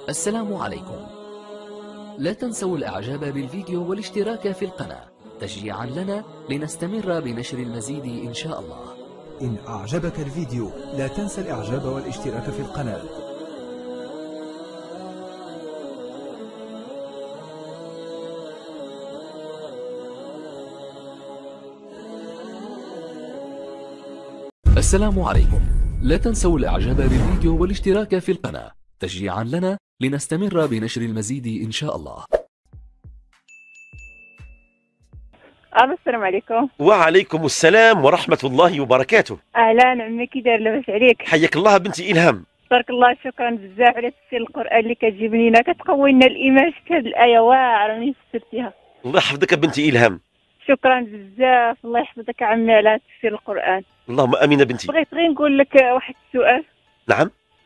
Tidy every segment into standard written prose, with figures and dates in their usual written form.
السلام عليكم. لا تنسوا الإعجاب بالفيديو والاشتراك في القناة تشجيعا لنا لنستمر بنشر المزيد إن شاء الله. إن أعجبك الفيديو لا تنسى الإعجاب والاشتراك في القناة. السلام عليكم. لا تنسوا الإعجاب بالفيديو والاشتراك في القناة تشجيعا لنا لنستمر بنشر المزيد إن شاء الله. السلام عليكم. وعليكم السلام ورحمة الله وبركاته. أهلا عمي، كي داير؟ لاباس عليك؟ حياك الله بنتي إلهام. بارك الله، شكرا بزاف على تفسير القرآن اللي كتجيب لينا، كتقوي لنا الإيمان. شفت هذه الآية واعرة ملي فسرتيها. الله يحفظك بنتي إلهام. شكرا بزاف، الله يحفظك عمي على تفسير القرآن. اللهم آمين بنتي. بغيت غير نقول لك واحد السؤال. نعم.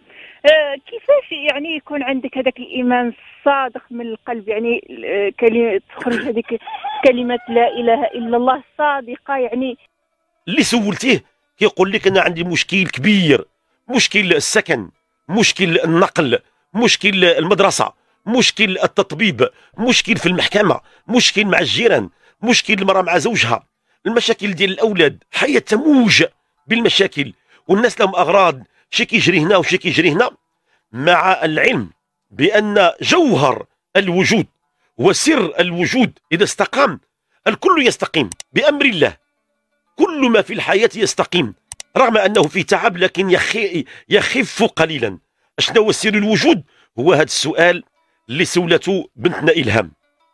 كيفاش يعني يكون عندك هذاك الإيمان الصادق من القلب، يعني كلمة تخرج هذيك كلمة لا إله إلا الله الصادقة؟ يعني اللي سولتيه كيقول لك أنا عندي مشكل كبير، مشكل السكن، مشكل النقل، مشكل المدرسة، مشكل التطبيب، مشكل في المحكمة، مشكل مع الجيران، مشكل المرأة مع زوجها، المشاكل ديال الأولاد، حياة تموج بالمشاكل، والناس لهم أغراض، شي كيجري هنا وشي كيجري هنا، مع العلم بأن جوهر الوجود وسر الوجود إذا استقام الكل يستقيم بأمر الله. كل ما في الحياة يستقيم رغم أنه في تعب، لكن يخف قليلا. أشنو هو سر الوجود؟ هو هذا السؤال اللي سولته بنتنا إلهام.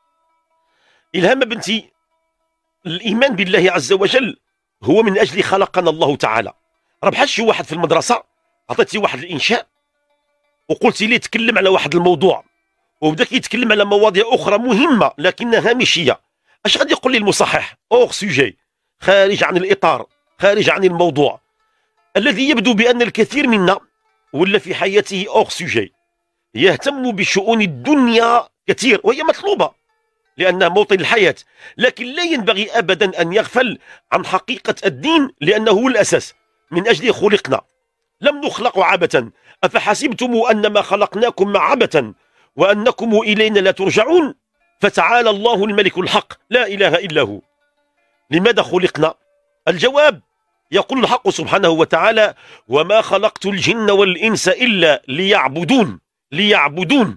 إلهام بنتي، الإيمان بالله عز وجل هو من أجل خلقنا الله تعالى. راه بحال شي واحد في المدرسة عطيتي واحد الإنشاء وقلتي لي تكلم على واحد الموضوع، وبدا كيتكلم على مواضيع أخرى مهمة لكنها هامشية. اش غادي يقول لي المصحح؟ أوغ سوجي، خارج عن الإطار، خارج عن الموضوع، الذي يبدو بأن الكثير منا ولا في حياته أوغ سوجي، يهتم بشؤون الدنيا كثير وهي مطلوبة لأنها موطن الحياة، لكن لا ينبغي أبدا أن يغفل عن حقيقة الدين لأنه هو الأساس. من أجله خلقنا، لم نخلق عبثا. أفحسبتم أنما خلقناكم عبثا وأنكم إلينا لا ترجعون؟ فتعالى الله الملك الحق لا إله إلا هو. لماذا خلقنا؟ الجواب يقول الحق سبحانه وتعالى: وما خلقت الجن والإنس إلا ليعبدون. ليعبدون،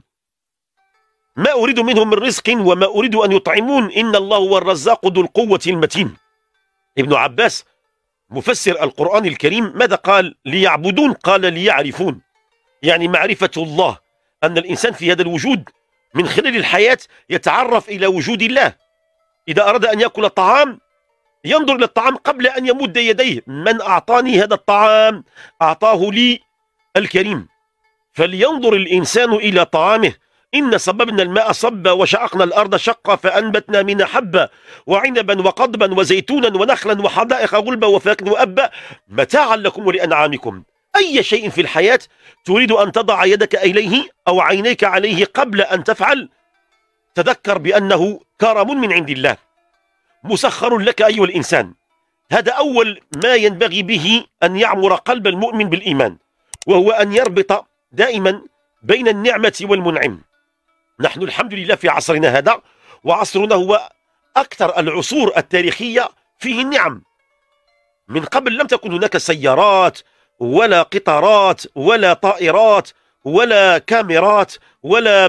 ما أريد منهم من رزق وما أريد أن يطعمون إن الله هو الرزاق ذو القوة المتين. ابن عباس مفسر القرآن الكريم ماذا قال؟ ليعبدون، قال ليعرفون، يعني معرفة الله، أن الإنسان في هذا الوجود من خلال الحياة يتعرف إلى وجود الله. إذا أراد أن يأكل طعام ينظر إلى الطعام قبل أن يمد يديه: من أعطاني هذا الطعام؟ أعطاه لي الكريم. فلينظر الإنسان إلى طعامه. إن صببنا الماء صبا وشققنا الأرض شقا فأنبتنا منها حبا وعنبا وقضبا وزيتونا ونخلا وحدائق غلبا وفاكهة وأبا متاعا لكم ولأنعامكم. أي شيء في الحياة تريد أن تضع يدك إليه أو عينيك عليه قبل أن تفعل، تذكر بأنه كرم من عند الله مسخر لك أيها الإنسان. هذا أول ما ينبغي به أن يعمر قلب المؤمن بالإيمان، وهو أن يربط دائما بين النعمة والمنعم. نحن الحمد لله في عصرنا هذا، وعصرنا هو أكثر العصور التاريخية فيه النعم. من قبل لم تكن هناك سيارات ولا قطارات ولا طائرات ولا كاميرات ولا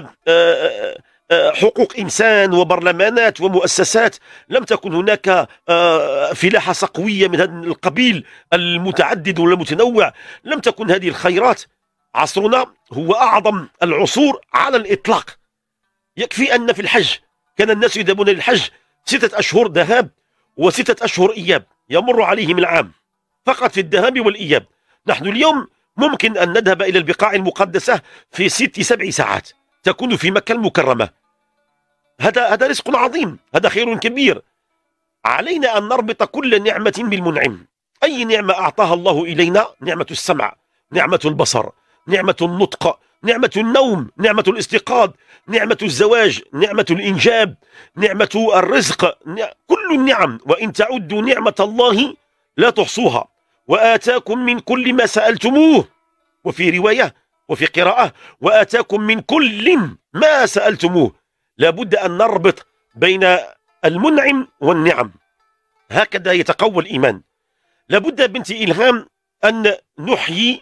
حقوق إنسان وبرلمانات ومؤسسات، لم تكن هناك فلاحة صقوية من هذا القبيل المتعدد والمتنوع، لم تكن هذه الخيرات. عصرنا هو أعظم العصور على الإطلاق. يكفي أن في الحج كان الناس يذهبون للحج 6 أشهر ذهاب و6 أشهر إياب، يمر عليهم العام فقط في الذهاب والإياب. نحن اليوم ممكن أن نذهب إلى البقاع المقدسة في 6-7 ساعات، تكون في مكة المكرمة. هذا رزق عظيم، هذا خير كبير. علينا أن نربط كل نعمة بالمنعم. أي نعمة أعطاها الله إلينا: نعمة السمع، نعمة البصر، نعمة النطق، نعمة النوم، نعمة الاستيقاظ، نعمة الزواج، نعمة الإنجاب، نعمة الرزق، كل النعم. وإن تعدوا نعمة الله لا تحصوها. وآتاكم من كل ما سألتموه. وفي رواية: وفي قراءة وآتاكم من كل ما سألتموه. لابد أن نربط بين المنعم والنعم، هكذا يتقوى الإيمان. لابد بنتي إلهام أن نحيي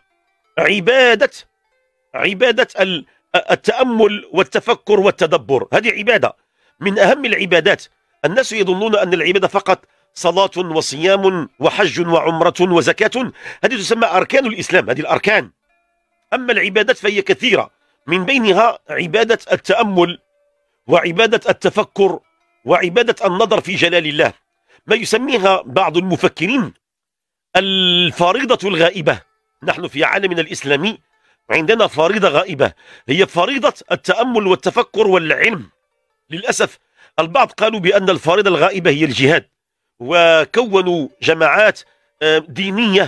عبادة التأمل والتفكر والتدبر. هذه عبادة من أهم العبادات. الناس يظنون أن العبادة فقط صلاة وصيام وحج وعمرة وزكاة، هذه تسمى أركان الإسلام، هذه الأركان. أما العبادات فهي كثيرة، من بينها عبادة التأمل وعبادة التفكر وعبادة النظر في جلال الله، ما يسميها بعض المفكرين الفريضة الغائبة. نحن في عالمنا الإسلامي عندنا فريضة غائبة، هي فريضة التأمل والتفكر والعلم. للأسف البعض قالوا بأن الفريضة الغائبة هي الجهاد، وكونوا جماعات دينية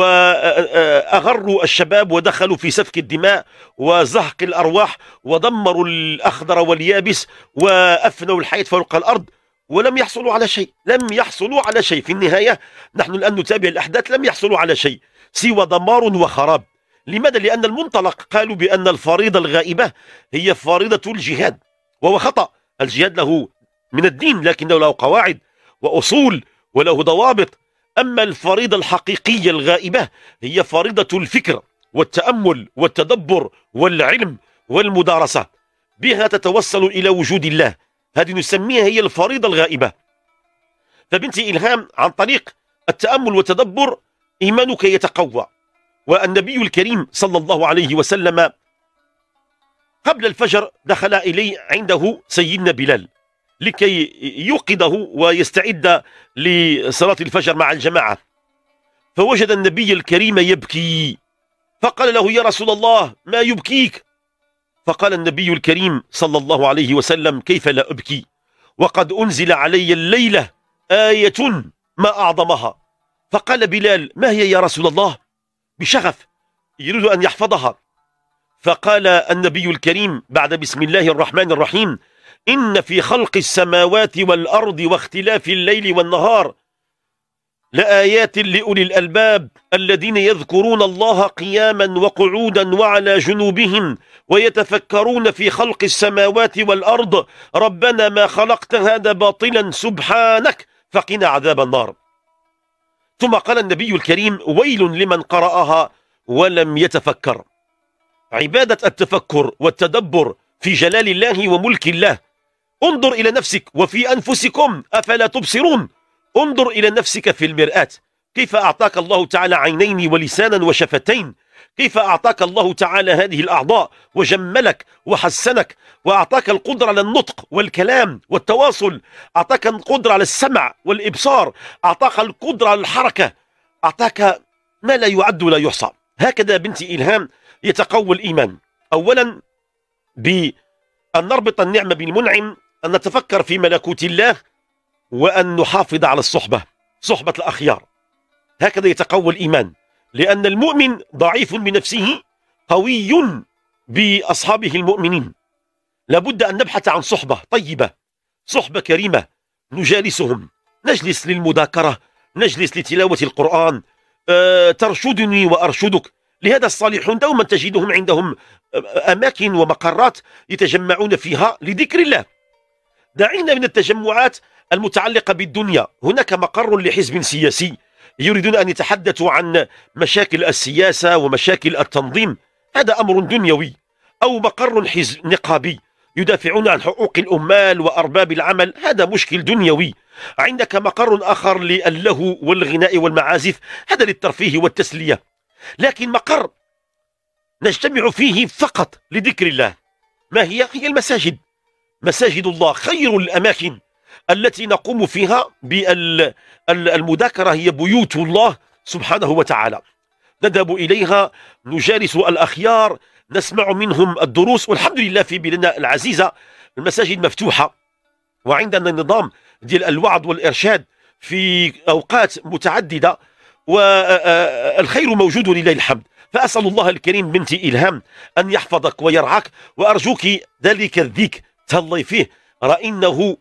وأغروا الشباب ودخلوا في سفك الدماء وزهق الأرواح ودمروا الأخضر واليابس وأفنوا الحياة فوق الأرض، ولم يحصلوا على شيء. في النهاية نحن الآن نتابع الأحداث، لم يحصلوا على شيء سوى دمار وخراب. لماذا؟ لأن المنطلق قالوا بأن الفريضة الغائبة هي فريضة الجهاد، وهو خطأ. الجهاد له من الدين لكنه له قواعد وأصول وله ضوابط. أما الفريضة الحقيقية الغائبة هي فريضة الفكر والتأمل والتدبر والعلم والمدارسة، بها تتوصل إلى وجود الله. هذه نسميها هي الفريضة الغائبة. فبنتي إلهام، عن طريق التأمل والتدبر إيمانك يتقوى. والنبي الكريم صلى الله عليه وسلم قبل الفجر دخل عنده سيدنا بلال لكي يوقظه ويستعد لصلاة الفجر مع الجماعة، فوجد النبي الكريم يبكي، فقال له: يا رسول الله ما يبكيك؟ فقال النبي الكريم صلى الله عليه وسلم: كيف لا أبكي وقد أنزل علي الليلة آية ما أعظمها. فقال بلال: ما هي يا رسول الله؟ بشغف يريد أن يحفظها. فقال النبي الكريم بعد بسم الله الرحمن الرحيم: إن في خلق السماوات والأرض واختلاف الليل والنهار لآيات لأولي الألباب الذين يذكرون الله قياما وقعودا وعلى جنوبهم ويتفكرون في خلق السماوات والأرض ربنا ما خلقت هذا باطلا سبحانك فقنا عذاب النار. ثم قال النبي الكريم: ويل لمن قرأها ولم يتفكر. عبادة التفكر والتدبر في جلال الله وملك الله. انظر إلى نفسك وفي أنفسكم أفلا تبصرون. انظر إلى نفسك في المرآة، كيف أعطاك الله تعالى عينين ولسانا وشفتين، كيف أعطاك الله تعالى هذه الأعضاء وجملك وحسنك وأعطاك القدرة على النطق والكلام والتواصل، أعطاك القدرة على السمع والإبصار، أعطاك القدرة على الحركة، أعطاك ما لا يعد ولا يحصى. هكذا بنتي إلهام يتقوى الإيمان. أولا بأن نربط النعمة بالمنعم، أن نتفكر في ملكوت الله، وأن نحافظ على صحبة الأخيار. هكذا يتقوى الإيمان، لأن المؤمن ضعيف بنفسه قوي بأصحابه المؤمنين. لابد أن نبحث عن صحبة طيبة، صحبة كريمة، نجالسهم، نجلس للمذاكرة، نجلس لتلاوة القرآن، ترشدني وأرشدك. لهذا الصالحون دوما تجدهم عندهم أماكن ومقرات يتجمعون فيها لذكر الله. دعينا من التجمعات المتعلقة بالدنيا. هناك مقر لحزب سياسي يريدون أن يتحدثوا عن مشاكل السياسة ومشاكل التنظيم، هذا أمر دنيوي. أو مقر حزب نقابي يدافعون عن حقوق الأمال وأرباب العمل، هذا مشكل دنيوي. عندك مقر آخر للهو والغناء والمعازف، هذا للترفيه والتسلية. لكن مقر نجتمع فيه فقط لذكر الله، ما هي المساجد. مساجد الله خير الأماكن التي نقوم فيها بالمذاكرة، هي بيوت الله سبحانه وتعالى. نذهب إليها، نجالس الأخيار، نسمع منهم الدروس. والحمد لله في بلادنا العزيزة المساجد مفتوحة، وعندنا نظام ديال الوعظ والإرشاد في أوقات متعددة، والخير موجود ولله الحمد. فأسأل الله الكريم بنتي إلهام أن يحفظك ويرعاك، وأرجوك ذلك الذيك تهلي فيه، رأينه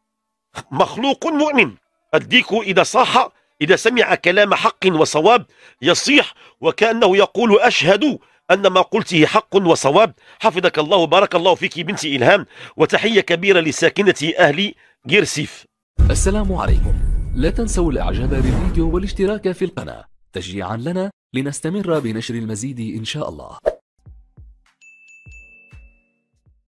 مخلوق مؤمن. الديك إذا صاح، إذا سمع كلام حق وصواب يصيح، وكأنه يقول: أشهد أن ما قلته حق وصواب. حفظك الله وبارك الله فيك بنتي إلهام، وتحية كبيرة لساكنة أهل قرسيف. السلام عليكم. لا تنسوا الإعجاب بالفيديو والاشتراك في القناة تشجيعا لنا لنستمر بنشر المزيد إن شاء الله.